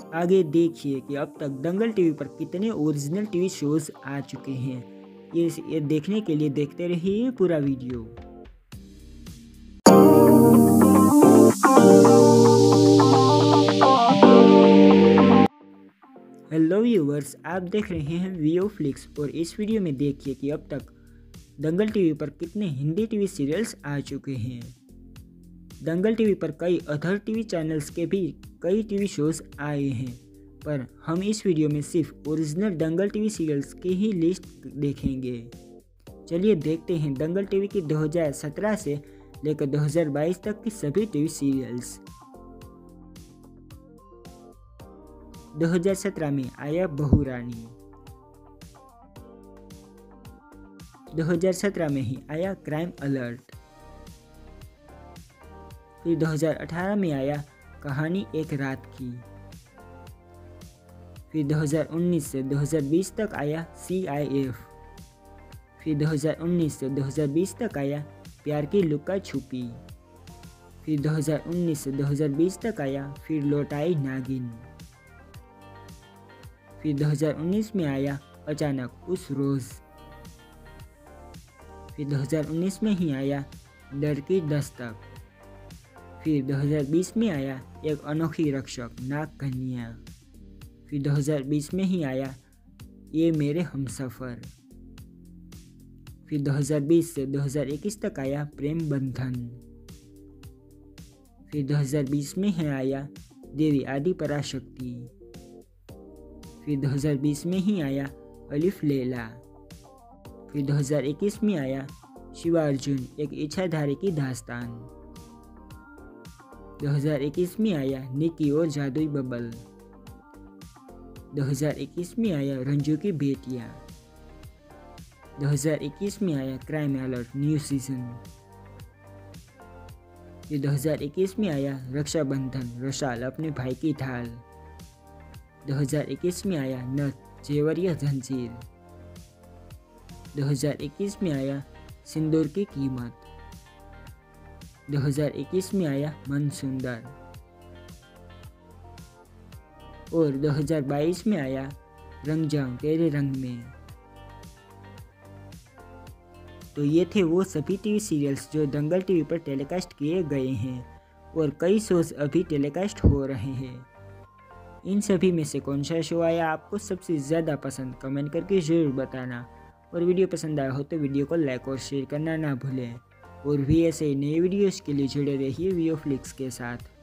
आगे देखिए कि अब तक दंगल टीवी पर कितने ओरिजिनल टीवी शोज आ चुके हैं। ये देखने के लिए देखते रहिए पूरा वीडियो। हेलो व्यूवर्स, आप देख रहे हैं वीओ फ्लिक्स और इस वीडियो में देखिए कि अब तक दंगल टीवी पर कितने हिंदी टीवी सीरियल्स आ चुके हैं। दंगल टीवी पर कई अदर टीवी चैनल्स के भी कई टीवी शोज आए हैं, पर हम इस वीडियो में सिर्फ ओरिजिनल दंगल टीवी सीरियल्स की ही लिस्ट देखेंगे। चलिए देखते हैं दंगल टीवी की 2017 से लेकर 2022 तक की सभी टीवी सीरियल्स। 2017 में आया बहू रानी। 2017 में ही आया क्राइम अलर्ट। फिर 2018 में आया कहानी एक रात की। फिर 2019 से 2020 तक आया CIF। फिर 2019 से 2020 तक आया प्यार की लुका छुपी। फिर 2019 से 2020 तक आया फिर लौटाई नागिन। फिर 2019 में आया अचानक उस रोज। फिर 2019 में ही आया डर की दस्तक। फिर 2020 में आया एक अनोखी रक्षक नाग कन्या। फिर 2020 में ही आया ये मेरे हमसफर। फिर 2020 से 2021 तक आया प्रेम बंधन। फिर 2020 में ही आया देवी आदि पराशक्ति। फिर 2020 में ही आया अलिफ लैला। फिर 2021 में आया शिवार्जुन एक इच्छाधारी की दास्तान। 2021 में आया निकी और जादुई बबल। 2021 में आया रंजू की बेटियां। 2021 में आया क्राइम अलर्ट न्यू सीजन। फिर 2021 में आया रक्षाबंधन रशाल अपने भाई की ढाल। 2021 में आया नथ जेवर या जंजीर। 2021 में आया सिंदूर की कीमत। 2021 में आया मन सुंदर। और 2022 में आया रंग जाऊं तेरे रंग में। तो ये थे वो सभी टीवी सीरियल्स जो दंगल टीवी पर टेलीकास्ट किए गए हैं और कई शोज अभी टेलीकास्ट हो रहे हैं। इन सभी में से कौन सा शो आया आपको सबसे ज़्यादा पसंद, कमेंट करके ज़रूर बताना। और वीडियो पसंद आया हो तो वीडियो को लाइक और शेयर करना ना भूलें। और भी ऐसे नए वीडियोस के लिए जुड़े रहिए वीओ फ्लिक्स के साथ।